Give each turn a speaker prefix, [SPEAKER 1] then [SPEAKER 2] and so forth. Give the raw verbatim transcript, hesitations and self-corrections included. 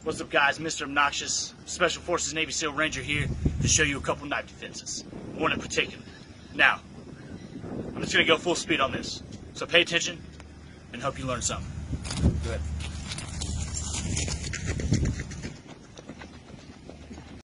[SPEAKER 1] What's up, guys? Mister Obnoxious, Special Forces Navy SEAL Ranger here to show you a couple knife defenses. One in particular. Now, I'm just going to go full speed on this. So pay attention and hope you learn something. Go ahead.